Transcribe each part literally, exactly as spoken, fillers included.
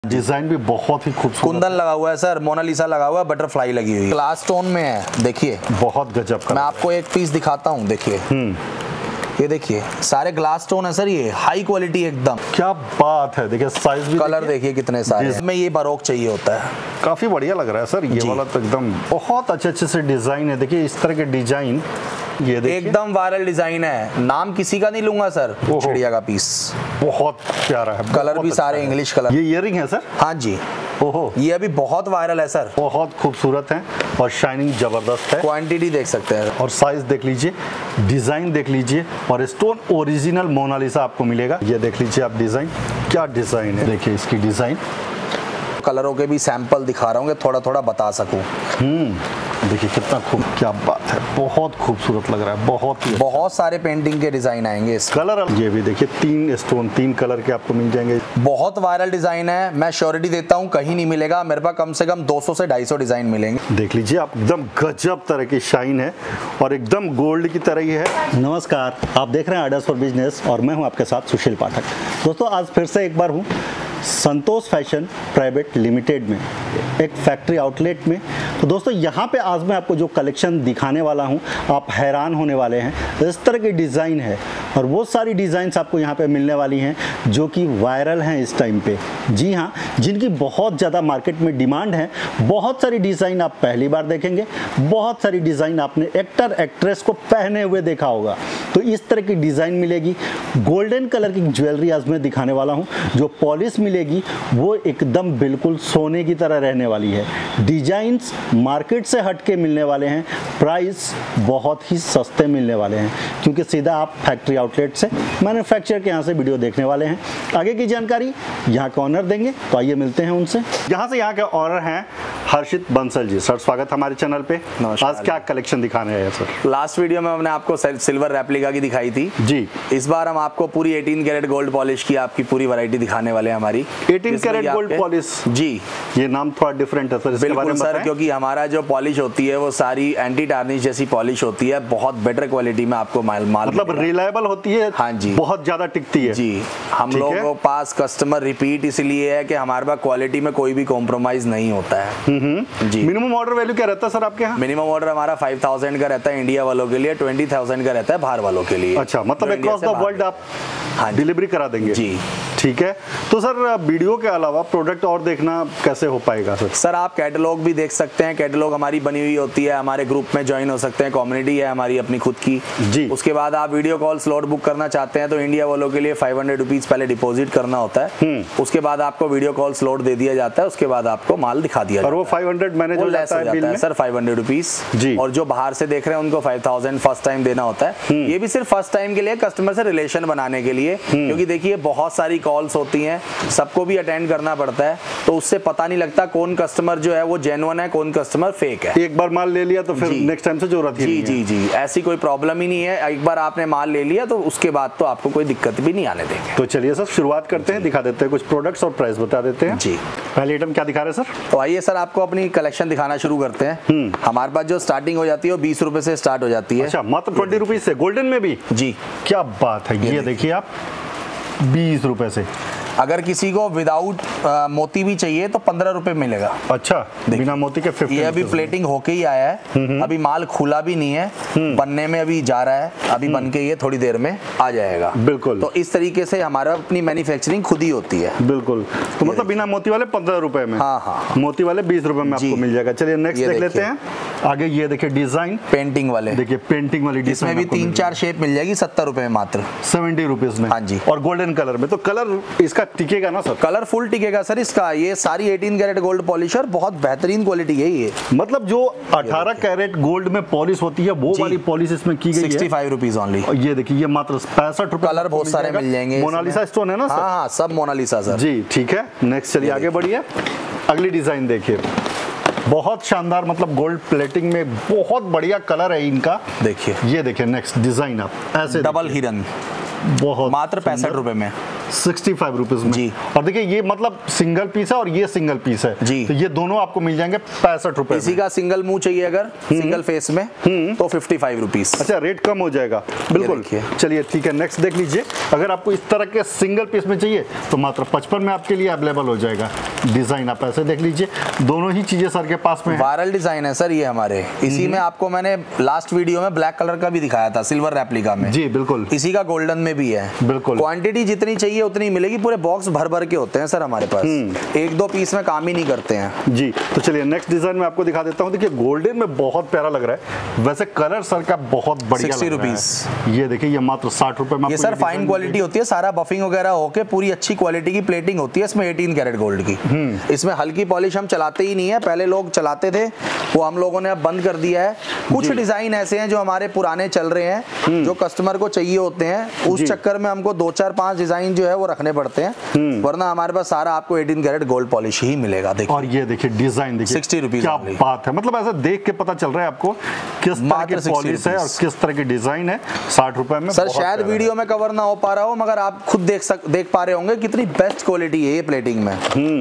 Design भी बहुत ही खूबसूरत, कुंदन लगा हुआ है सर, मोनालिसा लगा हुआ है, बटरफ्लाई लगी हुई है, ग्लास स्टोन में है। देखिए बहुत गजब का। मैं आपको एक पीस दिखाता हूँ, देखिए ये देखिए सारे ग्लास स्टोन है सर, ये हाई क्वालिटी एकदम। क्या बात है, देखिए साइज भी, कलर देखिए कितने सारे, इसमें ये बारोक चाहिए होता है। काफी बढ़िया लग रहा है सर, ये वाला तो एकदम बहुत अच्छे अच्छे से डिजाइन है। देखिए इस तरह के डिजाइन, ये देखिए एकदम वायरल डिजाइन है, नाम किसी का नहीं लूंगा सर। चिड़िया का पीस बहुत प्यारा है, कलर भी सारे इंग्लिश कलर। ये इयररिंग है सर? हाँ जी, ओहो, ये अभी बहुत वायरल है सर, बहुत खूबसूरत है और शाइनिंग जबरदस्त है। क्वांटिटी देख सकते हैं और साइज देख लीजिए, डिजाइन देख लीजिए, और स्टोन ओरिजिनल मोनालिसा आपको मिलेगा। ये देख लीजिए आप डिजाइन, क्या डिजाइन है, देखिए इसकी डिजाइन। कलरों के भी सैंपल दिखा रहा हूँ थोड़ा थोड़ा बता सकूं। हम्म देखिए कितना खूब, क्या बात है, बहुत खूबसूरत लग रहा है, बहुत ही बहुत सारे पेंटिंग के डिजाइन आएंगे इस कलर। ये भी देखिए तीन स्टोन, तीन कलर के आपको मिल जाएंगे। बहुत वायरल डिजाइन है, मैं श्योरिटी देता हूँ कहीं नहीं मिलेगा, मेरे पास कम से कम दो सौ से ढाई सौ डिजाइन मिलेंगे। देख लीजिए आप, एकदम गजब तरह की शाइन है और एकदम गोल्ड की तरह ही है। नमस्कार, आप देख रहे हैं आइडियाज फॉर बिजनेस और मैं हूं आपके साथ सुशील पाठक। दोस्तों आज फिर से एक बार हूं संतोष फैशन प्राइवेट लिमिटेड में, एक फैक्ट्री आउटलेट में। तो दोस्तों यहाँ पे आज मैं आपको जो कलेक्शन दिखाने वाला हूँ आप हैरान होने वाले हैं। इस तरह की डिज़ाइन है और वो सारी डिज़ाइंस आपको यहाँ पे मिलने वाली हैं जो कि वायरल हैं इस टाइम पे। जी हाँ, जिनकी बहुत ज़्यादा मार्केट में डिमांड है। बहुत सारी डिज़ाइन आप पहली बार देखेंगे, बहुत सारी डिज़ाइन आपने एक्टर एक्ट्रेस को पहने हुए देखा होगा। तो इस तरह की डिज़ाइन मिलेगी। गोल्डन कलर की ज्वेलरी आज मैं दिखाने वाला हूँ, जो पॉलिश मिलेगी वो एकदम बिल्कुल सोने की तरह रहने वाली है। डिजाइन्स मार्केट से हट के मिलने वाले हैं, प्राइस बहुत ही सस्ते मिलने वाले हैं, क्योंकि सीधा आप फैक्ट्री आउटलेट से मैन्युफैक्चर के यहाँ से वीडियो देखने वाले हैं। आगे की जानकारी यहाँ के ऑनर देंगे, तो आइए मिलते हैं उनसे। यहाँ से यहाँ के ऑनर हैं हर्षित बंसल जी। सर स्वागत हमारे चैनल पे। आज क्या कलेक्शन दिखाने आए हैं सर? लास्ट वीडियो में हमने आपको सिल्वर रेप्लिका की दिखाई थी जी, इस बार हम आपको पूरी अठारह कैरेट गोल्ड पॉलिश की आपकी पूरी वैरायटी दिखाने वाले हैं हमारी। अठारह कैरेट गोल्ड पॉलिश, जी ये नाम थोड़ा डिफरेंट है सर, इसके बारे में सर, क्योंकि हमारा जो पॉलिश होती है वो सारी एंटी टार्निश जैसी पॉलिश होती है, बहुत बेटर क्वालिटी में आपको माल माल मतलब रिलायबल होती है। हाँ जी, बहुत ज्यादा टिकती है। जी, हम लोगों के पास कस्टमर रिपीट इसलिए है कि हमारे पास क्वालिटी में कोई भी कॉम्प्रोमाइज नहीं होता है। जी, मिनिमम ऑर्डर वैल्यू क्या रहता है सर आपके यहाँ? मिनिमम ऑर्डर हमारा फाइव थाउजेंड का रहता है इंडिया वालों के लिए, ट्वेंटी थाउजेंड का रहता है बाहर वालों के लिए। अच्छा, मतलब अक्रॉस द वर्ल्ड आप हाँ डिलीवरी करा देंगे? जी ठीक है। तो सर वीडियो के अलावा प्रोडक्ट और देखना कैसे हो पाएगा सर? सर आप कैटलॉग भी देख सकते हैं, कैटलॉग हमारी बनी हुई होती है, हमारे ग्रुप में ज्वाइन हो सकते हैं, कम्युनिटी है हमारी अपनी खुद की। जी, उसके बाद आप वीडियो कॉल स्लॉट बुक करना चाहते हैं तो इंडिया वालों के लिए फाइव हंड्रेड रुपीज पहले डिपॉजिट करना होता है, उसके बाद आपको वीडियो कॉल स्लॉट दे दिया जाता है, उसके बाद आपको माल दिखा दिया और वो फाइव हंड्रेड मैनेज हो जाता है बिल में सर, फाइव हंड्रेड रुपीज। जी, और जो बाहर से देख रहे हैं उनको फाइव थाउजेंड फर्स्ट टाइम देना होता है। ये भी सिर्फ फर्स्ट टाइम के लिए, कस्टमर से रिलेशन बनाने के लिए, क्योंकि देखिए बहुत सारी कॉल्स होती हैं, सबको भी अटेंड करना पड़ता है, तो उससे पता नहीं लगता कौन कस्टमर जो है वो जेन्युइन है, कौन कस्टमर फेक है। एक बार माल ले लिया तो फिर नेक्स्ट टाइम से जरूरत ही नहीं है। जी जी, ऐसी कोई प्रॉब्लम ही नहीं है, एक बार आपने माल ले लिया तो उसके बाद तो आपको कोई दिक्कत भी नहीं आने देंगे। तो चलिए सर शुरुआत करते हैं, दिखा देते हैं कुछ प्रोडक्ट्स और प्राइस बता देते हैं। जी, पहले आइटम क्या दिखा रहे हैं सर? तो आइए सर आपको अपनी कलेक्शन दिखाना शुरू करते हैं। हमारे पास जो स्टार्टिंग हो जाती है वो बीस रुपए से स्टार्ट हो जाती है। अच्छा, मात्र ट्वेंटी रुपीज से गोल्डन में भी? जी, क्या बात है, ये देखिए आप बीस रुपए से। अगर किसी को विदाउट मोती भी चाहिए तो पंद्रह रुपए मिलेगा। अच्छा, बिना मोती के फिफ्टी। ये अभी प्लेटिंग होके ही आया है, अभी माल खुला भी नहीं है, बनने में अभी जा रहा है, अभी बन के ये थोड़ी देर में आ जाएगा। बिल्कुल। तो इस तरीके से हमारा अपनी मैन्युफैक्चरिंग खुद ही होती है। बिल्कुल, तो मतलब बिना मोती वाले पंद्रह रुपए में, हाँ हाँ, मोती वाले बीस रुपए में आपको मिल जाएगा। चलिए नेक्स्ट देख लेते हैं। आगे ये देखिए डिजाइन, पेंटिंग वाले, देखिए पेंटिंग वाली, इसमें भी तीन चार शेप मिल जाएगी सत्तर रुपए में मात्र, सेवेंटी रुपीज में। हाँ जी, और गोल्डन कलर में, तो कलर इसका टिकेगा ना सर? कलर फुल टिकेगा सर इसका। ये सारी अठारह कैरेट गोल्ड पॉलिश और बहुत बेहतरीन क्वालिटी है ये। मतलब जो अठारह कैरेट गोल्ड में पॉलिश होती है वो वाली पॉलिश इसमें की गई है। Sixty five rupees only. ये देखिए ये मात्र पैंसठ रुपए। कलर बहुत सारे मिल जाएंगे, मोनालिसा स्टोन है ना सर? हाँ हाँ, सब मोनालिसा सर। जी ठीक है, नेक्स्ट चलिए आगे बढ़िए। अगली डिजाइन देखिए, बहुत शानदार, मतलब गोल्ड प्लेटिंग में बहुत बढ़िया कलर है इनका। देखिए ये देखिए नेक्स्ट डिजाइन, आप ऐसे डबल हिरन, बहुत मात्र पैंसठ रुपए में। सिक्सटी फाइव रुपीज में जी। और देखिए ये मतलब सिंगल पीस है और ये सिंगल पीस है जी। तो ये दोनों आपको मिल जाएंगे पैंसठ रुपए इसी का सिंगल मुंह चाहिए अगर सिंगल फेस में तो फिफ्टी फाइव रुपीज। अच्छा रेट कम हो जाएगा बिल्कुल। चलिए ठीक है नेक्स्ट देख लीजिए। अगर आपको इस तरह के सिंगल पीस में चाहिए तो मात्र पचपन में आपके लिए अवेलेबल हो जाएगा। डिजाइन आप ऐसे देख लीजिए, दोनों ही चीजें सर के पास में है। वायरल डिजाइन है सर ये हमारे। इसी में आपको मैंने लास्ट वीडियो में ब्लैक कलर का भी दिखाया था सिल्वर रेप्लिका में। जी बिल्कुल। इसी का गोल्डन में भी है बिल्कुल। क्वांटिटी जितनी चाहिए उतनी मिलेगी। पूरे बॉक्स भर भर के होते हैं सर हमारे पास, एक दो पीस में काम ही नहीं करते हैं जी। तो चलिए नेक्स्ट डिजाइन में आपको दिखा देता हूँ। देखिए गोल्डन में बहुत प्यारा लग रहा है, वैसे कलर सर का बहुत बढ़िया सिक्सटी लग रहा रुपीज। है। ये देखिए ये मात्र साठ रुपए में ये आपको सर ये फाइन डिजाइन क्वालिटी होती है, सारा बफिंग वगैरह होके पूरी अच्छी क्वालिटी की प्लेटिंग होती है इसमें अठारह कैरेट गोल्ड की। इसमें हल्की पॉलिश हम चलाते ही नहीं है, पहले लोग चलाते थे वो हम लोगों ने अब बंद कर दिया है। कुछ डिजाइन ऐसे हैं जो हमारे पुराने चल रहे हैं जो कस्टमर को चाहिए होते हैं, उस चक्कर में हमको दो चार पांच डिजाइन जो है वो रखने पड़ते हैं, वरना हमारे पास सारा आपको अठारह कैरेट गोल्ड पॉलिश ही मिलेगा। देखिए और ये देखिए डिजाइन देखिए सिक्सटी रुपीज क्या बात है, मतलब ऐसा देख के पता चल रहा है आपको किस तरह की मात्र पॉलिश है और किस तरह की डिजाइन है। साठ रुपए में सर बहुत शायद प्यारा वीडियो में कवर ना हो पा रहा हो मगर आप खुद देख सक देख पा रहे होंगे कितनी बेस्ट क्वालिटी है ये प्लेटिंग में।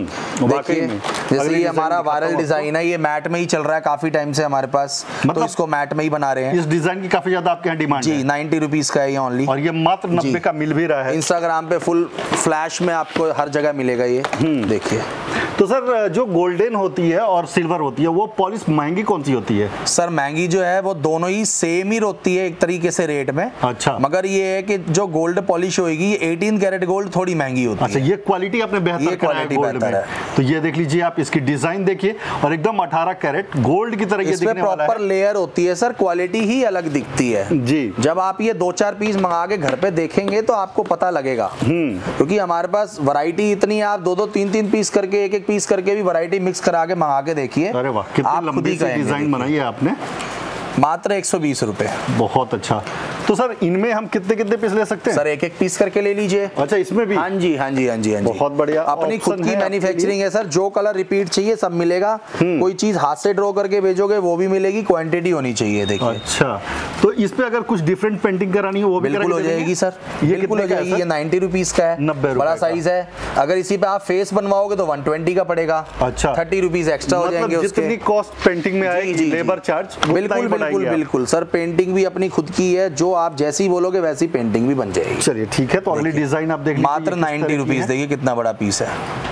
वाकई देखिए में। जैसे अगली ये डिजाइन हमारा दिखाता वायरल हूँ डिजाइन है, ये मैट में ही चल रहा है काफी टाइम से हमारे पास, तो मतलब इसको मैट में ही बना रहे हैं। इस डिजाइन की काफी ज्यादा आपके यहाँ डिमांड जी है नाइन्टी रुपीज का है ये ओनली, और ये मात्र नब्बे का मिल भी रहा है। इंस्टाग्राम पे फुल फ्लैश में आपको हर जगह मिलेगा ये। देखिए तो सर जो गोल्डन होती है और सिल्वर होती है वो पॉलिश महंगी कौन सी होती है? सर महंगी जो है वो दोनों ही सेम ही होती है एक तरीके से रेट में। अच्छा। मगर ये है कि जो गोल्ड पॉलिश होगी ये अठारह कैरेट गोल्ड थोड़ी महंगी होती अच्छा, है। ये क्वालिटी आपने बेहतर ये करा है क्वालिटी गोल्ड बेहतर में। है। तो ये देख लीजिए आप इसकी डिजाइन देखिए और एकदम अठारह कैरेट गोल्ड की तरह ये इसमें दिखने वाला प्रॉपर है। लेयर होती है सर, क्वालिटी ही अलग दिखती है जी। जब आप ये दो चार पीस मंगा के घर पे देखेंगे तो आपको पता लगेगा, क्योंकि हमारे पास वैरायटी इतनी है, आप दो दो तीन तीन पीस करके एक एक पीस करके भी वैरायटी मिक्स करा के मंगा के देखिए। अरे वाह कितनी लंबी सी डिजाइन बनाई है आपने। मात्र एक सौ बीस रुपए। बहुत अच्छा। तो सर इनमें हम कितने कितने पीस ले सकते हैं? सर एक एक पीस करके ले लीजिए। अच्छा इसमें भी? हाँ जी हाँ जी हाँ जी हाँ जी। बहुत बढ़िया। अपनी खुद की मैन्युफैक्चरिंग है सर, जो कलर रिपीट चाहिए सब मिलेगा। कोई चीज हाथ से ड्रॉ करके भेजोगे वो भी मिलेगी, क्वांटिटी होनी चाहिए। देखिए अच्छा तो इस पे अगर कुछ डिफरेंट पेंटिंग करानी है वो भी बिल्कुल हो जाएगी सर, ये बिल्कुल हो जाएगी। ये नाइन्टी रुपीज का है, नब्बे बड़ा साइज है। अगर इसी पे आप फेस बनवाओगे तो वन ट्वेंटी का पड़ेगा। अच्छा थर्टी रुपीज एक्स्ट्रा हो जाएंगे उसके। जितनी कॉस्ट पेंटिंग में आएगी लेबर चार्ज बिल्कुल बिल्कुल बिल्कुल सर। पेंटिंग भी अपनी खुद की है, जो आप जैसी बोलोगे वैसी पेंटिंग भी बन जाएगी। चलिए ठीक है। तो अगली डिजाइन आप देख लीजिए। मात्र नाइन्टी रुपीज देखिए कितना बड़ा पीस है,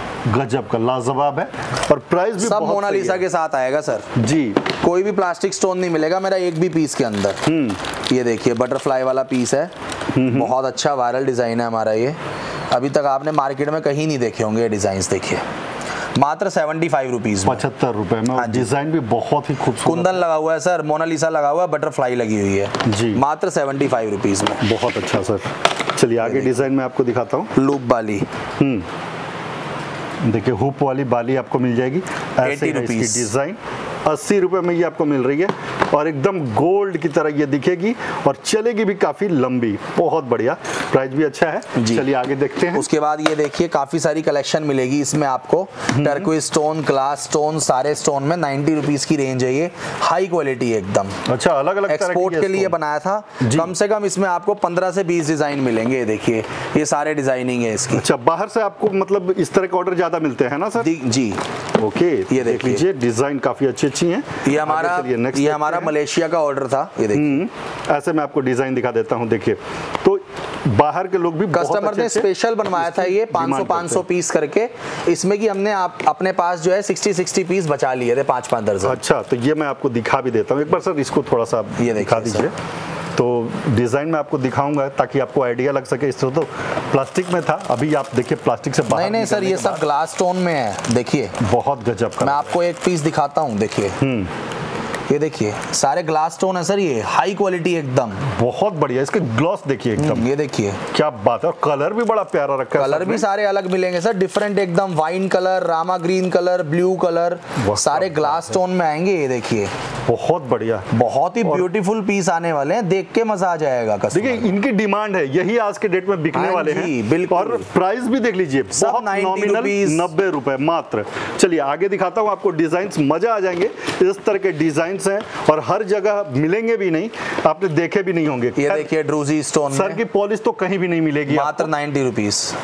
गजब का लाजवाब है और प्राइस भी सब बहुत मोनालिसा के साथ आएगा सर जी। कोई भी प्लास्टिक स्टोन नहीं मिलेगा मेरा एक भी पीस के अंदर। ये देखिए बटरफ्लाई वाला पीस है, बहुत अच्छा वायरल डिजाइन है हमारा ये। अभी तक आपने मार्केट में कहीं नहीं देखे होंगे ये डिजाइन। देखिए मात्र सेवेंटी फाइव रुपीज पचहत्तर रुपए में। हाँ डिजाइन भी बहुत ही खूबसूरत, कुंदन लगा हुआ है सर, मोनालिसा लगा हुआ है, बटरफ्लाई लगी हुई है जी। मात्र सेवेंटी फाइव रुपीज में। बहुत अच्छा सर। चलिए आगे डिजाइन में आपको दिखाता हूँ। लूप वाली देखिए हुप वाली बाली आपको मिल जाएगी। ऐसे है इसकी डिजाइन। अस्सी रुपए में ये आपको मिल रही है और एकदम गोल्ड की तरह ये दिखेगी और चलेगी भी काफी लंबी। बहुत बढ़िया, प्राइस भी अच्छा है। चलिए आगे देखते हैं। उसके बाद ये देखिए काफी सारी कलेक्शन मिलेगी इसमें आपको। टर्क्विज स्टोन, ग्लास स्टोन, सारे स्टोन में नाइन्टी रुपीज की रेंज है ये। हाई क्वालिटी एकदम। अच्छा अलग अलग एक्सपोर्ट के लिए बनाया था। कम से कम इसमें आपको पंद्रह से बीस डिजाइन मिलेंगे। देखिए ये सारे डिजाइनिंग है इसकी। अच्छा बाहर से आपको मतलब इस तरह के ऑर्डर ज्यादा मिलते हैं ना सर? जी ओके। ये देख लीजिए डिजाइन काफी अच्छी अच्छी हैं। ये हमारा ये हमारा मलेशिया का ऑर्डर था। ये देखिए ऐसे मैं आपको डिजाइन दिखा देता हूँ। देखिए तो बाहर के लोग भी कस्टमर ने स्पेशल बनवाया था ये पाँच सौ पाँच सौ पीस करके। इसमें कि हमने आप अपने पास जो है साठ साठ पीस बचा लिए थे, पांच पांच दर्जन। अच्छा तो ये मैं आपको दिखा भी देता हूँ एक बार सर, इसको थोड़ा सा ये दिखा दीजिए। तो डिजाइन में आपको दिखाऊंगा ताकि आपको आइडिया लग सके। इस तरह तो प्लास्टिक में था, अभी आप देखिए प्लास्टिक से बाहर। नहीं नहीं सर ये सब ग्लास स्टोन में है। देखिए बहुत गजब का। मैं आपको एक पीस दिखाता हूँ। देखिए ये देखिए सारे ग्लास स्टोन है सर, ये हाई क्वालिटी एकदम। बहुत बढ़िया, इसके ग्लॉस देखिए एकदम। ये देखिए क्या बात है। और कलर भी बड़ा प्यारा रखा है। कलर भी सारे अलग मिलेंगे सर, डिफरेंट एकदम। वाइन कलर, रामा ग्रीन कलर, ब्लू कलर, सारे ग्लास स्टोन में आएंगे। ये देखिए बहुत बढ़िया, बहुत ही ब्यूटीफुल पीस आने वाले हैं, देख के मजा आ जाएगा। देखिए इनकी डिमांड है, यही आज के डेट में बिकने वाले हैं। बिल्कुल। और प्राइस भी देख लीजिए, बहुत नॉमिनल नब्बे रुपए मात्र। चलिए आगे दिखाता हूँ आपको डिजाइन, मजा आ जाएंगे। इस तरह के डिजाइन हैं और हर जगह मिलेंगे भी नहीं, आपने देखे भी नहीं होंगे। ये देखिए ड्रूजी स्टोन सर की पॉलिश तो कहीं भी नहीं मिलेगी। मात्र नाइन्टी रुपीज।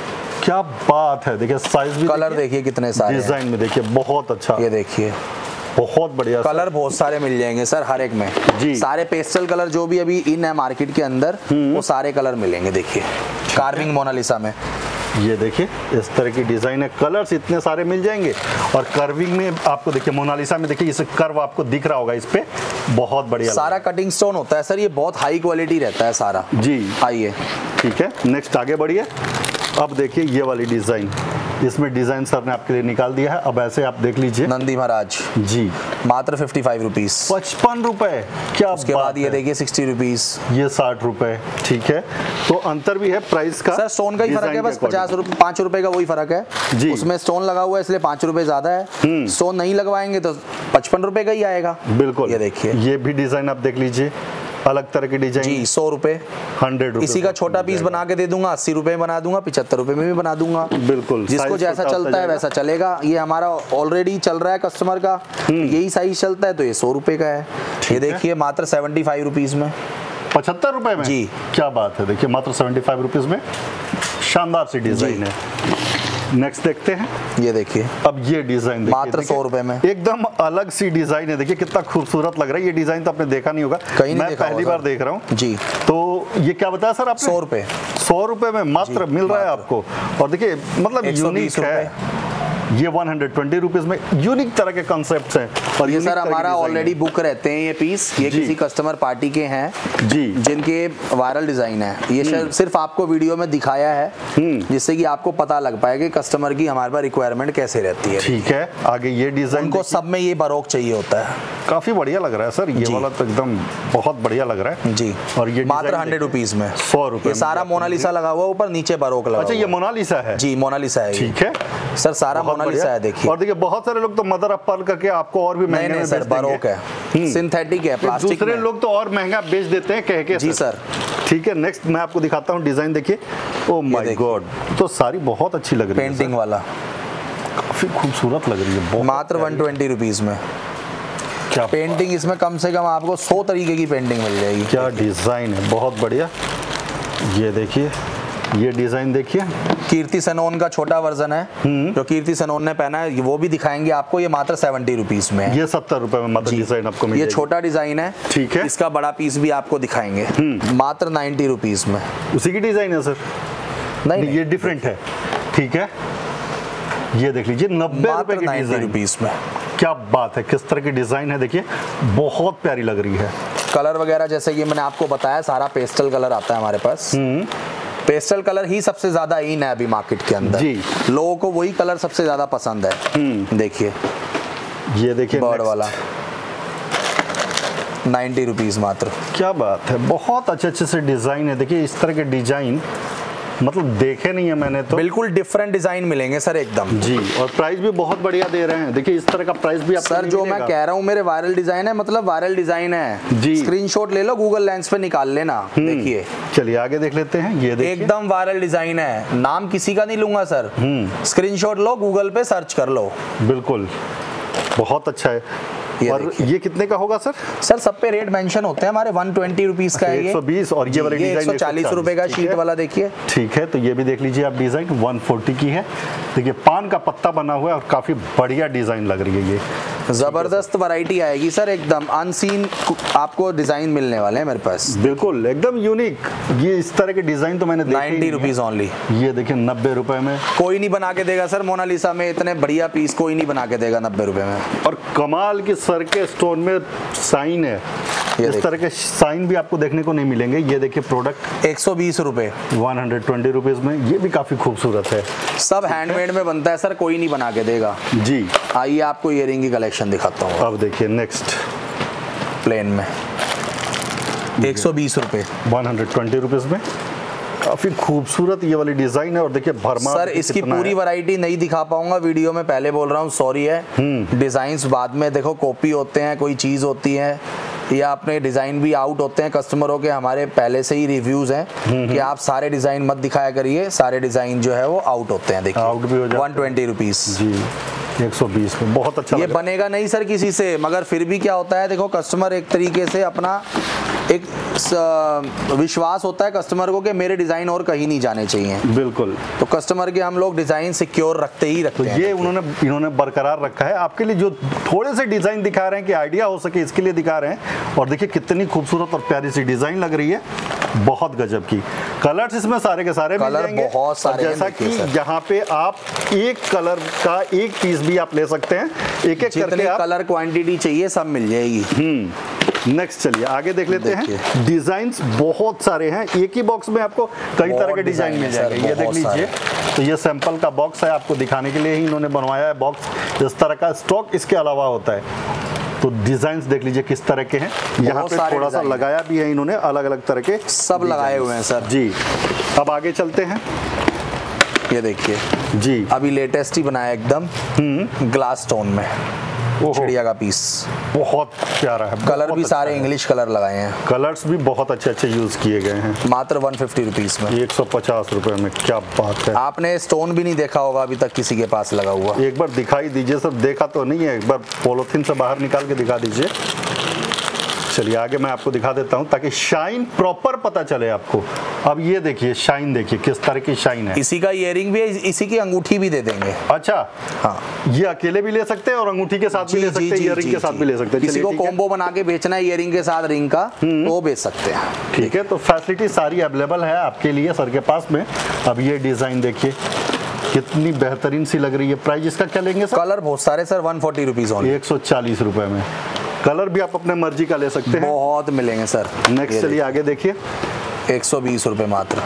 क्या बात है, देखिए साइज भी, कलर देखिए कितने सारे, डिजाइन में देखिए बहुत अच्छा, ये देखिए बहुत बढ़िया कलर बहुत सारे मिल जाएंगे सर हर एक में जी। सारे पेस्टल कलर जो भी अभी इन है मार्केट के अंदर वो सारे कलर मिलेंगे। देखिए कार्विंग मोनालिसा में ये देखिए इस तरह की डिजाइन है, कलर्स इतने सारे मिल जाएंगे। और कर्विंग में आपको देखिए मोनालिसा में देखिए इसे कर्व आपको दिख रहा होगा इस पे, बहुत बढ़िया सारा कटिंग स्टोन होता है सर, ये बहुत हाई क्वालिटी रहता है सारा जी। आइए ठीक है, नेक्स्ट आगे बढ़िए। अब देखिए ये वाली डिजाइन, इसमें डिजाइन सर ने आपके लिए निकाल दिया है। अब ऐसे आप देख लीजिए, नंदी महाराज जी, मात्र फिफ्टी फाइव रुपीज, पचपन रुपए। क्या उसके बाद ये देखिए सिक्सटी रुपीज, ये साठ रुपए। ठीक है, तो अंतर भी है प्राइस का, सर स्टोन का ही फर्क है, बस पचास रुपए पाँच रुपए का वही फर्क है जी। उसमें स्टोन लगा हुआ है इसलिए पाँच रुपए ज्यादा है, स्टोन नहीं लगवाएंगे तो पचपन रुपए का ही आएगा। बिल्कुल, ये देखिए ये भी डिजाइन आप देख लीजिए, अलग तरह की डिजाइन जी, सौ रुपए हंड्रेड इसी का छोटा पीस बना के दे दूंगा, अस्सी रुपए बना दूंगा, पिछहत्तर रुपए में भी बना दूंगा। बिल्कुल, जिसको जैसा चलता है वैसा चलेगा। ये हमारा ऑलरेडी चल रहा है कस्टमर का, यही साइज चलता है तो ये सौ रुपए का है। ये देखिए मात्र सेवेंटी फाइव रुपीज में, पचहत्तर रुपए में जी। क्या बात है, देखिए मात्र सेवेंटी फाइव रुपीज में शानदार सी डिजाइन है। नेक्स्ट देखते हैं, ये देखिए अब ये डिजाइन मात्र सौ रुपए में, एकदम अलग सी डिजाइन है। देखिए कितना खूबसूरत लग रहा है, ये डिजाइन तो आपने देखा नहीं होगा, कहीं नहीं मैं देखा पहली बार देख रहा हूँ जी। तो ये क्या बताया सर आपने, सौ रुपए सौ रुपए में मात्र मिल रहा है आपको। और देखिए मतलब यूनिक है, ये वन हंड्रेड ट्वेंटी रुपीज में यूनिक तरह के कॉन्सेप्ट्स हैं। और ये सर हमारा ऑलरेडी बुक रहते हैं ये पीस, ये किसी कस्टमर पार्टी के हैं जी, जिनके वायरल डिजाइन है। ये सिर्फ आपको वीडियो में दिखाया है जिससे कि आपको पता लग पाए कि कस्टमर की हमारे पास रिक्वायरमेंट कैसे रहती है। ठीक है, आगे ये डिजाइन उनको सब में ये बारोक चाहिए होता है, काफी बढ़िया लग रहा है सर, ये वाला तो एकदम बहुत बढ़िया लग रहा है जी। और ये मात्र हंड्रेड रुपीज में, सौ रुपए, ये सारा मोनालिसा लगा हुआ, ऊपर नीचे बारोक लगा। अच्छा, ये मोनालिसा है जी, मोनालिसा है। ठीक है सर, सारा मोनालिसा है। देखिए, और देखिए बहुत सारे लोग तो मदर ऑफ पर्ल करके आपको और भी महंगे में सर बारोक है, सिंथेटिक है, प्लास्टिक दूसरे लोग तो और महंगा बेच देते हैं कह के जी सर। ठीक है, नेक्स्ट मैं आपको दिखाता हूँ डिजाइन, देखिए ओ माय गॉड, तो सारी बहुत अच्छी लग रही है, पेंटिंग वाला काफी खूबसूरत लग रही है, मात्र वन ट्वेंटी रुपीज में। क्या पेंटिंग, इसमें कम से कम आपको सौ तरीके की पेंटिंग मिल जाएगी। क्या डिजाइन है, बहुत बढ़िया। ये देखिए, ये डिजाइन देखिए, कीर्ति सनोन का छोटा वर्जन है जो कीर्ति सनोन ने पहना है, वो भी दिखाएंगे आपको। ये मात्र सेवेंटी रुपीज में है, ये सत्तर रुपए में मात्र डिजाइन आपको मिल ये जाएगी। छोटा डिजाइन है, ठीक है, इसका बड़ा पीस भी आपको दिखाएंगे मात्र नाइन्टी रुपीज में। उसी की डिजाइन है सर? नहीं, नहीं, ये डिफरेंट है। ठीक है, ये देख लीजिए नब्बे रुपए की डिजाइन रुपीज में। क्या बात है, किस तरह की डिजाइन है, देखिए बहुत प्यारी लग रही है। कलर वगैरह जैसे कि मैंने आपको बताया सारा पेस्टल कलर आता है हमारे पास। पेस्टल कलर ही सबसे ज्यादा इन है अभी मार्केट के अंदर जी। लोगों को वही कलर सबसे ज्यादा पसंद है। देखिए, ये देखिए बर्ड वाला नाइन्टी रुपीज मात्र। क्या बात है, बहुत अच्छे अच्छे से डिजाइन है। देखिए इस तरह के डिजाइन मतलब देखे नहीं है मैंने, तो बिल्कुल डिफरेंट डिजाइन मिलेंगे सर एकदम जी। और प्राइस भी बहुत बढ़िया दे रहे हैं। देखिए इस तरह का प्राइस भी आपको सर, जो मैं कह रहा हूँ मेरे वायरल डिजाइन है, मतलब वायरल डिजाइन है जी। स्क्रीनशॉट ले लो, गूगल लेंस पे निकाल लेना। देखिए, चलिए आगे देख लेते हैं। ये देखिए एकदम वायरल डिजाइन है, नाम किसी का नहीं लूंगा सर, स्क्रीनशॉट लो, गूगल पे सर्च कर लो। बिल्कुल, बहुत अच्छा है। ये और ये कितने का होगा सर? सर सब पे रेट मेंशन होते हैं हमारे, वन ट्वेंटी रुपीस का है ये, एक सौ बीस, और ये वाला डिजाइन एक सौ चालीस रुपए का शीट वाला। देखिए, ठीक है, तो ये भी देख लीजिए आप, डिजाइन वन फोर्टी की है। देखिए पान का पत्ता बना हुआ है और काफी बढ़िया डिजाइन लग रही है। ये जबरदस्त वैरायटी आएगी सर, एकदम अनसीन आपको डिजाइन मिलने वाले हैं मेरे पास। बिल्कुल एकदम यूनिक। ये इस तरह के डिजाइन तो मैंने नाइन्टी रुपीज ओनली। ये देखिए नब्बे रुपए में कोई नहीं बना के देगा सर, मोनालिसा में इतने बढ़िया पीस कोई नहीं बना के देगा नब्बे रुपए में। और कमाल की सर के स्टोन में साइन है, इस तरह के साइन भी आपको देखने को नहीं मिलेंगे। ये देखिए प्रोडक्ट एक सौ बीस रुपए, वन हंड्रेड ट्वेंटी रुपीज में। ये भी काफी खूबसूरत है, सब हैंडमेड में बनता है सर, कोई नहीं बना के देगा जी। आइए आपको इयरिंग की कलेक्शन दिखाता हूँ। अब देखिए नेक्स्ट प्लेन में एक सौ बीस रुपए, वन हंड्रेड ट्वेंटी रुपीज में काफी खूबसूरत ये वाली डिजाइन है। और देखिए भरमार सर, इसकी पूरी वैरायटी नहीं दिखा पाऊंगा वीडियो में, पहले बोल रहा हूँ, सॉरी है। डिजाइन्स बाद में देखो, कॉपी होते हैं, कोई चीज होती है, या अपने डिजाइन भी आउट होते हैं कस्टमरों के। हमारे पहले से ही रिव्यूज हैं कि आप सारे डिजाइन मत दिखाया करिए, सारे डिजाइन जो है वो आउट होते हैं। देखिए आउट भी हो जाते हैं। वन ट्वेंटी रुपीज जी, एक सौ बीस में बहुत अच्छा। ये बनेगा नहीं सर किसी से, मगर फिर भी क्या होता है, देखो कस्टमर एक तरीके से अपना एक विश्वास होता है कस्टमर को कि मेरे डिजाइन और कहीं नहीं जाने चाहिए। बिल्कुल। तो कस्टमर के हम लोग डिजाइन सिक्योर रखते ही रखते तो हैं। ये उन्होंने इन्होंने बरकरार रखा है आपके लिए, जो थोड़े से डिजाइन दिखा रहे हैं कि आइडिया हो सके इसके लिए दिखा रहे हैं। और देखिए कितनी खूबसूरत और प्यारी सी डिजाइन लग रही है, बहुत गजब की। कलर्स इसमें सारे के सारे मिल जाएंगे। बहुत सारे जैसा कि यहाँ पे आप एक कलर का एक पीस भी आप ले सकते हैं, एक एक करके आप कलर क्वांटिटी चाहिए सब मिल जाएगी। हम्म नेक्स्ट चलिए आगे देख लेते हैं। डिजाइन्स बहुत सारे हैं, एक ही बॉक्स में आपको कई तरह के डिजाइन मिल जाएंगे। ये देख लीजिए, तो ये सैंपल का बॉक्स है, आपको दिखाने के लिए ही इन्होंने बनवाया है बॉक्स। इस तरह का स्टॉक इसके अलावा होता है। तो डिजाइन्स देख लीजिए किस तरह के हैं, यहाँ पे थोड़ा सा लगाया भी है इन्होंने, अलग अलग तरह के सब लगाए हुए हैं सर जी। अब आगे चलते हैं। ये देखिए जी, अभी लेटेस्ट ही बनाया एकदम ग्लास स्टोन में, चिड़िया का पीस, बहुत प्यारा है। कलर भी सारे इंग्लिश कलर लगाए हैं, कलर्स भी बहुत अच्छे अच्छे यूज किए गए हैं। मात्र वन फिफ्टी रुपीज में, एक सौ पचास रुपए में। क्या बात है। आपने स्टोन भी नहीं देखा होगा अभी तक किसी के पास लगा हुआ। एक बार दिखाई दीजिए सर, देखा तो नहीं है, एक बार पॉलिथीन से बाहर निकाल के दिखा दीजिए। चलिए आगे मैं आपको दिखा देता हूं ताकि शाइन प्रॉपर पता चले आपको। अब ये देखिए शाइन, देखिए किस तरह की शाइन है। इसी का इयरिंग भी है, इसी की अंगूठी भी दे देंगे। अच्छा हाँ, ये अकेले भी ले सकते हैं और अंगूठी के साथ भी ले सकते हैं, इयरिंग के साथ भी ले सकते हैं। किसी को कॉम्बो बना के बेचना है इयरिंग के साथ रिंग का, तो बेच सकते हैं। ठीक है, तो फैसिलिटी सारी अवेलेबल है आपके लिए सर के पास में। अब ये डिजाइन देखिए कितनी बेहतरीन सी लग रही है। प्राइस इसका क्या लेंगे सर? कलर बहुत सारे सर, वन फोर्टी रुपीज एक सौ चालीस रुपए में। कलर भी आप अपने मर्जी का ले सकते हैं, बहुत मिलेंगे सर। नेक्स्ट चलिए आगे देखिए, एक सौ बीस रुपए मात्र।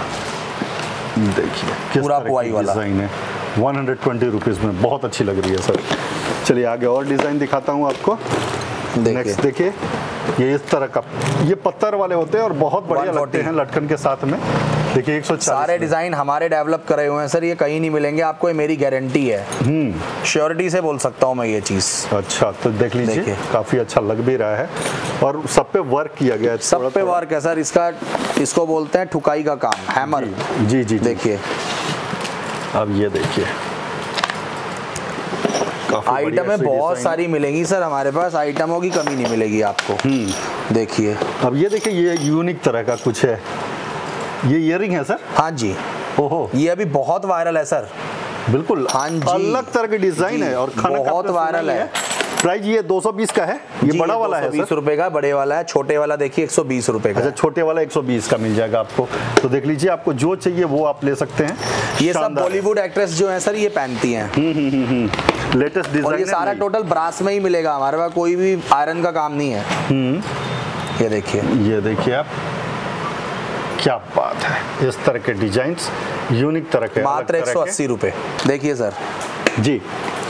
देखिए किस पूरा तरह पुआई की वाला डिजाइन है, वन हंड्रेड ट्वेंटी रुपीज में, बहुत अच्छी लग रही है सर। चलिए आगे और डिजाइन दिखाता हूँ आपको। नेक्स्ट देखिए, ये इस तरह का, ये पत्थर वाले होते हैं और बहुत बढ़िया लगते हैं लटकन के साथ में। देखिए एक सौ चालीस। सारे डिजाइन हमारे डेवलप करे हुए हैं सर, ये कहीं नहीं मिलेंगे आपको, ये मेरी गारंटी है। हम्म श्योरिटी से बोल सकता हूँ मैं ये चीज। अच्छा, तो देख लीजिए काफी अच्छा लग भी रहा है और सब पे वर्क किया गया है। सब पे वर्क है सर, इसका इसको बोलते हैं ठुकाई का काम, हैमर। जी जी, देखिए अब ये देखिए आइटमें बहुत सारी मिलेंगी सर हमारे पास, आइटमों की कमी नहीं मिलेगी आपको। देखिए अब ये देखिए, ये यूनिक तरह का कुछ है, ये इयरिंग है सर? हाँ जी। ओहो, ये अभी बहुत वायरल है सर। बिल्कुल, हाँ जी, अलग तरह की डिजाइन है और खाना बहुत वायरल है। प्राइस ये दो सौ बीस का है, ये बड़ा वाला है बीस रुपए का, बड़े वाला है, छोटे वाला देखिए एक सौ बीस रुपए का। अच्छा, छोटे वाला एक सौ बीस का मिल जाएगा आपको। तो देख लीजिए, आपको जो चाहिए वो आप ले सकते हैं। ये सब बॉलीवुड एक्ट्रेस जो है सर ये पहनती हैं। लेटेस्ट डिजाइन, और ये सारा टोटल ब्रास में ही मिलेगा हमारे पास, कोई भी आयरन का काम नहीं है। ये देखिए, ये देखिए आप, क्या बात है, इस तरह के डिजाइन्स यूनिक तरह के, मात्र एक सौ अस्सी रुपए। देखिए सर जी,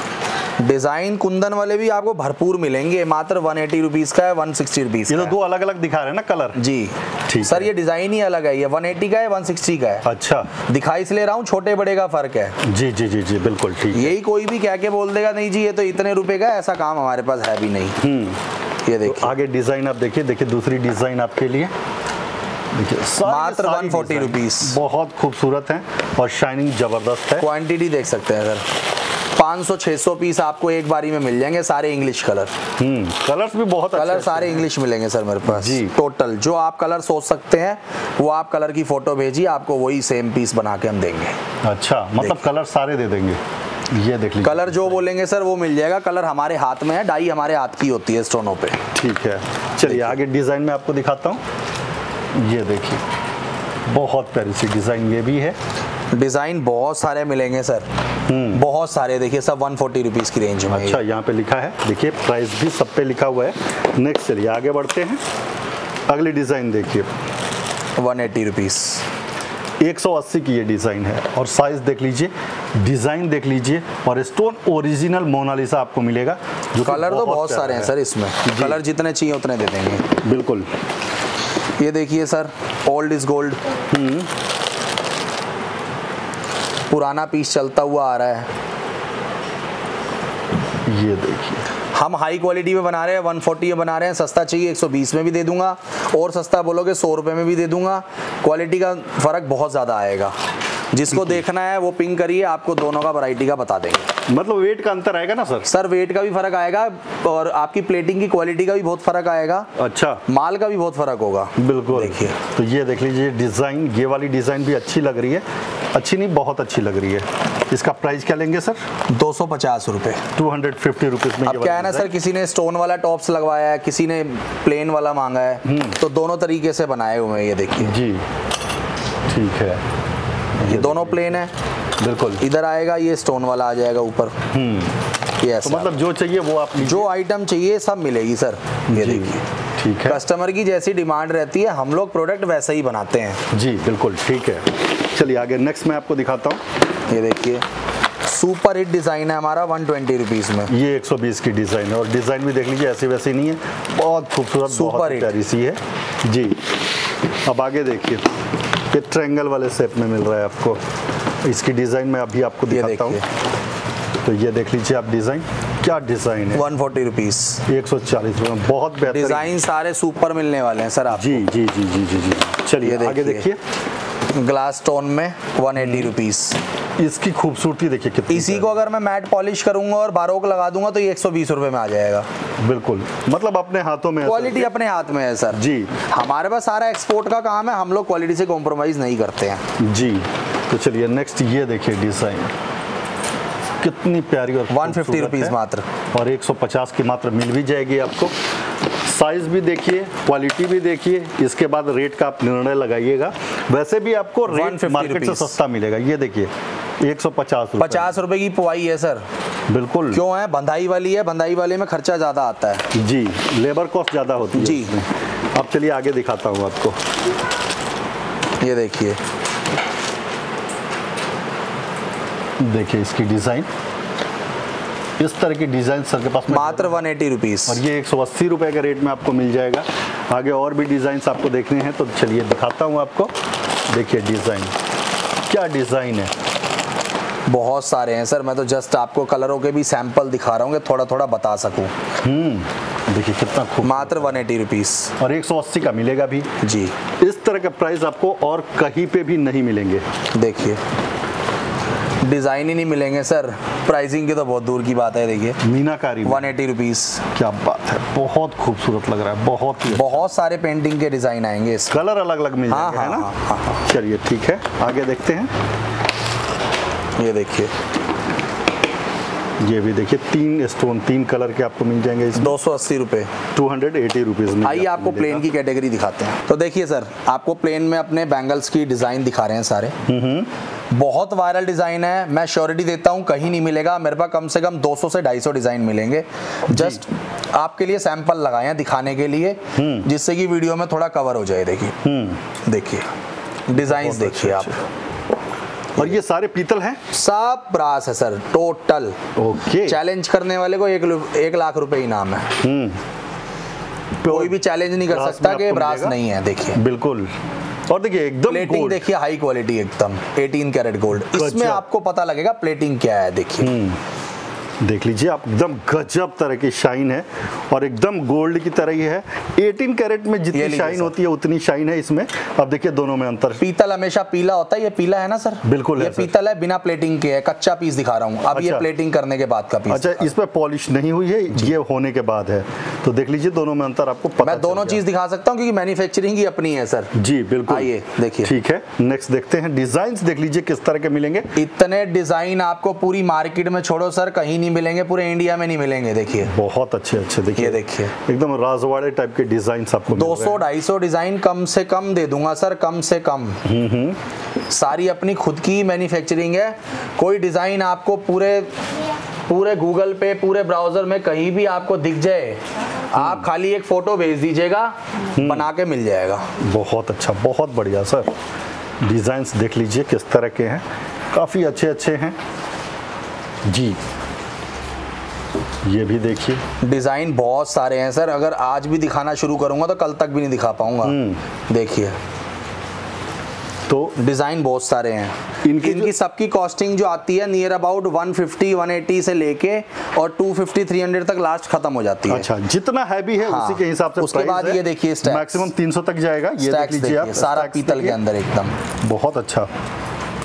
डिजाइन कुंदन वाले भी आपको भरपूर मिलेंगे, मात्र वन एटी रुपीज का है, वन सिक्सटी रुपीज। ये तो दो अलग अलग दिखा रहे हैं ना कलर जी। ठीक सर ये डिजाइन ही अलग है, ये वन एटी का है, वन सिक्सटी का है। अच्छा, दिखाई इसलिए रहा हूँ, छोटे बड़े का फर्क है। जी जी जी जी बिल्कुल ठीक। यही कोई भी कह के बोल देगा नहीं जी ये तो इतने रुपए का, ऐसा काम हमारे पास है भी नहीं। ये देखिए, तो आगे डिजाइन आप देखिए, देखिए दूसरी डिजाइन आपके लिए, देखिए मात्र वन फोर्टी रुपीज, बहुत खूबसूरत है और शाइनिंग जबरदस्त है। क्वांटिटी देख सकते हैं सर, पाँच सौ छह सौ पीस आपको एक बारी में मिल जाएंगे, सारे इंग्लिश कलर। हम्म कलर्स भी बहुत अच्छे, कलर सारे इंग्लिश मिलेंगे सर मेरे पास जी। टोटल जो आप कलर सोच सकते हैं वो आप कलर की फोटो भेजिए, आपको वही सेम पीस बना के हम देंगे। अच्छा, मतलब कलर सारे दे देंगे। ये देख लीजिए, कलर जो बोलेंगे सर वो मिल जाएगा, कलर हमारे हाथ में है, डाई हमारे हाथ की होती है स्टोनों पे। ठीक है, चलिए आगे डिजाइन में आपको दिखाता हूँ। ये देखिए, बहुत प्यारी सी डिजाइन ये भी है। डिजाइन बहुत सारे मिलेंगे सर, बहुत सारे, देखिए सब वन फोर्टी रुपीज की रेंज में। अच्छा, यहाँ पे लिखा है, देखिए प्राइस भी सब पे लिखा हुआ है। नेक्स्ट चलिए आगे बढ़ते हैं, अगली डिजाइन देखिए, वन एटी रुपीज, एक सौ अस्सी की ये डिजाइन है और साइज देख लीजिए, डिजाइन देख लीजिए, और स्टोन ओरिजिनल मोनालिसा आपको मिलेगा। जो कलर तो बहुत सारे हैं सर इसमें, कलर जितने चाहिए उतने दे देंगे। बिल्कुल। ये देखिए सर, ओल्ड इज गोल्ड, पुराना पीस चलता हुआ आ रहा है। ये देखिए, हम हाई क्वालिटी में बना रहे हैं, वन फोर्टी में बना रहे हैं, सस्ता चाहिए एक सौ बीस में भी दे दूंगा, और सस्ता बोलोगे सौ रुपए में भी दे दूंगा, क्वालिटी का फर्क बहुत ज़्यादा आएगा। जिसको देखना है वो पिंग करिए, आपको दोनों का वैरायटी का बता देंगे। मतलब वेट का अंतर आएगा ना सर? सर वेट का भी फर्क आएगा और आपकी प्लेटिंग की क्वालिटी का भी बहुत फर्क आएगा। अच्छा, माल का भी बहुत फर्क होगा। बिल्कुल। देखिए तो ये देख लीजिए डिजाइन, ये वाली डिजाइन भी अच्छी लग रही है, अच्छी नहीं बहुत अच्छी लग रही है। इसका प्राइस क्या लेंगे सर? दो सौ पचास रुपए, टू हंड्रेड फिफ्टी रुपीज में। अब क्या है ना सर, किसी ने स्टोन वाला टॉप्स लगवाया है, किसी ने प्लेन वाला मांगा है, तो दोनों तरीके से बनाए हुए हैं। ये देखिए जी, ठीक है, ये दोनों प्लेन है। बिल्कुल। इधर आएगा ये स्टोन वाला आ जाएगा ऊपर। ये तो मतलब जो चाहिए वो आप जो आइटम चाहिए सब मिलेगी सर। ये देखिए, ठीक है। कस्टमर की जैसी डिमांड रहती है हम लोग प्रोडक्ट वैसा ही बनाते हैं। जी बिल्कुल, ठीक है। चलिए आगे नेक्स्ट मैं आपको दिखाता हूँ। ये देखिए सुपर हिट डिजाइन है हमारा वन ट्वेंटी रुपीज में। ये एक सौ बीस की डिजाइन है और डिजाइन भी देख लीजिए ऐसी वैसी नहीं है, बहुत खूबसूरत, बहुत प्यारी सी है जी। अब आगे देखिए, ये ट्रायंगल वाले शेप में मिल रहा है आपको। इसकी डिजाइन मैं अभी आपको दिखाता हूँ। तो ये देख लीजिए आप डिजाइन, क्या डिजाइन है। वन फोर्टी रुपीज, एक सौ चालीस रुपए, बहुत बेहतर डिजाइन सारे सुपर मिलने वाले हैं सर आपको। जी जी जी जी जी जी। चलिए आगे देखिए, ग्लास स्टोन में वन एटी रुपीज। इसकी खूबसूरती देखिए कितनी। इसी को अगर मैं मैट पॉलिश करूंगा और बारोक लगा दूंगा तो ये एक सौ बीस रुपए में आ जाएगा। बिल्कुल, मतलब अपने हाथों में, क्वालिटी अपने हाथ में है सर जी। हमारे पास सारा एक्सपोर्ट का काम है, हम लोग क्वालिटी से कॉम्प्रोमाइज नहीं करते हैं जी। तो चलिए नेक्स्ट ये देखिए डिजाइन, कितनी प्यारी और वन फिफ्टी रुपीज मात्र, और एक सौ पचास की मात्र मिल भी जाएगी आपको। साइज भी देखिए, क्वालिटी भी देखिए, इसके बाद रेट का आप निर्णय लगाइएगा। वैसे भी आपको रेट मार्केट से सस्ता मिलेगा। ये देखिए एक सौ पचास पचास रुपए की पुआई है सर। बिल्कुल। क्यों है? बंधाई वाली है, बंधाई वाले में खर्चा ज्यादा आता है जी, लेबर कॉस्ट ज्यादा होती है जी। अब चलिए आगे दिखाता हूँ आपको। ये देखिए, देखिए इसकी डिजाइन, इस तरह की डिजाइन सर के पास मात्र वन एटी रुपीज, और ये एक सौ अस्सी रुपए के रेट में आपको मिल जाएगा। आगे और भी डिजाइन आपको देखने हैं तो चलिए दिखाता हूँ आपको। देखिए डिजाइन, क्या डिजाइन है, बहुत सारे हैं सर। मैं तो जस्ट आपको कलरों के भी सैंपल दिखा रहा हूँ कि थोड़ा थोड़ा बता सकूं। हम्म देखिए कितना खूब, मात्र वन एटी रुपीज और एक सौ अस्सी का मिलेगा भी जी। इस तरह के प्राइस आपको और कहीं पे भी नहीं मिलेंगे। देखिए डिजाइन ही नहीं मिलेंगे सर, प्राइसिंग की तो बहुत दूर की बात है। देखिए मीनाकारी वन एटी रुपीज, क्या बात है, बहुत खूबसूरत लग रहा है, बहुत ही बहुत सारे पेंटिंग के डिजाइन आएंगे, कलर अलग अलग मिल हाँ, जाएंगे, है ना। हाँ, हाँ, चलिए ठीक है आगे देखते हैं। ये देखिए, ये भी देखिए तीन स्टोन, तीन कलर के आपको मिल जाएंगे इसमें। दो सौ अस्सी रुपए, टू हंड्रेड एटी रुपीज में। आइए आपको प्लेन की कैटेगरी दिखाते हैं। तो देखिए सर, आपको प्लेन में अपने बैंगल्स की डिजाइन दिखा रहे हैं सारे। बहुत वायरल डिजाइन है, मैं श्योरिटी देता हूँ कहीं नहीं मिलेगा। मेरे पास कम से कम दो सौ से ढाई सौ डिजाइन मिलेंगे। जस्ट आपके लिए सैंपल लगाए हैं दिखाने के लिए, जिससे कि वीडियो में थोड़ा कवर हो जाए। देखिए देखिए डिजाइन देखिए आप, और ये सारे पीतल हैं, सब ब्रास है सर टोटल। ओके। चैलेंज करने वाले को एक एक लाख रुपए इनाम है। कोई भी चैलेंज नहीं कर सकता कि ब्रास नहीं है। देखिए बिल्कुल, और देखिए एकदम प्लेटिंग देखिए हाई क्वालिटी, एकदम अठारह कैरेट गोल्ड। इसमें आपको पता लगेगा प्लेटिंग क्या है। देखिए देख लीजिए आप, एकदम गजब तरह की शाइन है और एकदम गोल्ड की तरह ही है। अठारह कैरेट में जितनी शाइन होती है उतनी शाइन है इसमें। अब देखिए दोनों में अंतर। पीतल हमेशा पीला होता है, ये पीला है ना सर? बिल्कुल, ये पीतल है, बिना प्लेटिंग के है, कच्चा पीस दिखा रहा हूँ। अब अच्छा। ये प्लेटिंग करने के बाद का पीस। अच्छा, इस पे पॉलिश नहीं हुई है, ये होने के बाद है। तो देख लीजिए दोनों में अंतर आपको पता। मैं दोनों चीज दिखा सकता हूँ क्योंकि मैन्युफैक्चरिंग ही अपनी है सर। जी बिल्कुल, आइए देखिए। ठीक है नेक्स्ट देखते हैं। डिजाइन देख लीजिए किस तरह के मिलेंगे। इतने डिजाइन आपको पूरी मार्केट में छोड़ो सर कहीं नहीं मिलेंगे, पूरे इंडिया में नहीं मिलेंगे। देखिए बहुत अच्छे अच्छे, देखिए देखिए एकदम राजवाड़े टाइप के डिजाइन आपको दो सौ ढाई सौ डिजाइन कम से कम दे दूंगा सर, कम से कम। सारी अपनी खुद की मैन्युफैक्चरिंग है। कोई डिजाइन आपको पूरे पूरे गूगल पे, पूरे ब्राउजर में कहीं भी आपको दिख जाए, आप खाली एक फोटो भेज दीजिएगा, बना के मिल जाएगा। बहुत अच्छा, बहुत बढ़िया सर। डिजाइन्स देख लीजिए किस तरह के हैं, काफी अच्छे अच्छे हैं जी। ये भी देखिए डिजाइन बहुत सारे हैं सर, अगर आज भी दिखाना शुरू करूंगा तो कल तक भी नहीं दिखा पाऊंगा। देखिए तो डिजाइन बहुत सारे हैं। इनकी, इनकी सबकी कॉस्टिंग जो आती है near about one fifty one eighty से लेके और टू फिफ्टी थ्री हंड्रेड तक लास्ट खत्म हो जाती है। अच्छा, जितना हैवी है हाँ, उसी के हिसाब से उसके बाद ये देखिए मैक्सिमम तीन सौ तक जाएगा। ये देख लीजिए आप, सारा पीतल के अंदर एकदम बहुत अच्छा।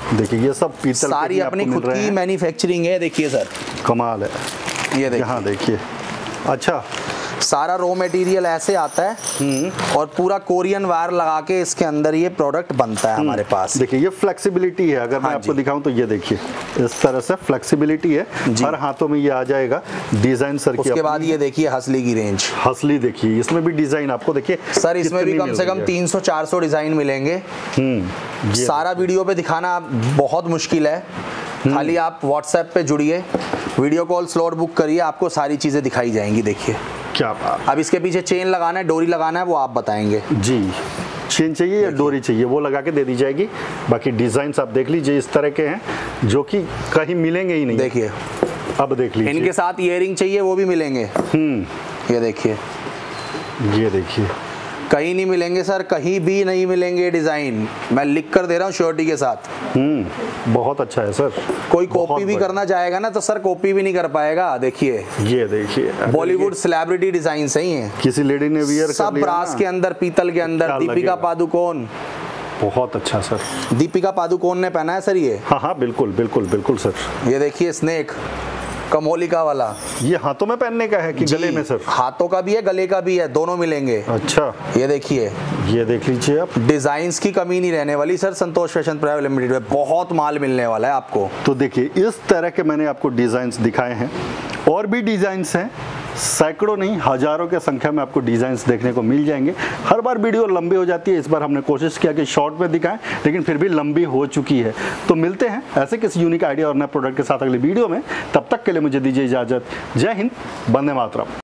देखिए ये सब पीतल सारी अपनी खुद की मैन्युफैक्चरिंग है। देखिए सर कमाल है, ये देखिए यहाँ देखिए। अच्छा, सारा रॉ मटेरियल ऐसे आता है और पूरा कोरियन वायर लगा के इसके अंदर ये प्रोडक्ट बनता है हमारे पास। देखिए ये फ्लेक्सिबिलिटी है, अगर मैं हाँ आपको दिखाऊं तो ये देखिए इस तरह से फ्लेक्सिबिलिटी है, हर हाथों में ये आ जाएगा डिजाइन सर की। उसके बाद ये देखिए हसली की रेंज, हसली देखिए, इसमें भी डिजाइन आपको देखिए सर, इसमें भी कम से कम तीन सौ चार सौ डिजाइन मिलेंगे। सारा वीडियो पे दिखाना बहुत मुश्किल है, खाली आप व्हाट्सएप पे जुड़िए, वीडियो कॉल स्लॉट बुक करिए, आपको सारी चीजें दिखाई जाएंगी। देखिए क्या बात। अब इसके पीछे चेन लगाना है, डोरी लगाना है, वो आप बताएंगे जी। चेन चाहिए या डोरी चाहिए वो लगा के दे दी जाएगी। बाकी डिजाइन आप देख लीजिए इस तरह के हैं जो कि कहीं मिलेंगे ही नहीं। देखिए अब देख लीजिए, इनके साथ इयरिंग चाहिए वो भी मिलेंगे। हम्म ये देखिए, ये देखिए कहीं नहीं मिलेंगे सर, कहीं भी नहीं मिलेंगे डिजाइन, मैं लिख कर दे रहा हूँ श्योरिटी के साथ। हम्म बहुत अच्छा है सर। कोई कॉपी भी करना चाहेगा ना तो सर कॉपी भी नहीं कर पाएगा। देखिए ये देखिए बॉलीवुड सेलिब्रिटी डिजाइन सही है, किसी लेडी ने वियर कर लिया, सब ब्रास के अंदर, पीतल के अंदर। दीपिका पादुकोण, बहुत अच्छा सर, दीपिका पादुकोण ने पहना है सर ये। हाँ हाँ बिल्कुल बिल्कुल बिल्कुल सर। ये देखिए स्नेक कमोलिका वाला, ये हाथों में पहनने का है कि गले में सर? हाथों का भी है, गले का भी है, दोनों मिलेंगे। अच्छा ये देखिए, ये देख लीजिए आप, डिजाइन्स की कमी नहीं रहने वाली sir Santosh fashion private limited में, बहुत माल मिलने वाला है आपको। तो देखिए इस तरह के मैंने आपको डिजाइन्स दिखाए हैं, और भी डिजाइन्स हैं, सैकड़ों नहीं हजारों के संख्या में आपको डिजाइन्स देखने को मिल जाएंगे। हर बार वीडियो लंबी हो जाती है, इस बार हमने कोशिश किया कि शॉर्ट में दिखाएं, लेकिन फिर भी लंबी हो चुकी है। तो मिलते हैं ऐसे किसी यूनिक आइडिया और नए प्रोडक्ट के साथ अगली वीडियो में, तब तक के लिए मुझे दीजिए इजाजत। जय हिंद, वंदे मातरम।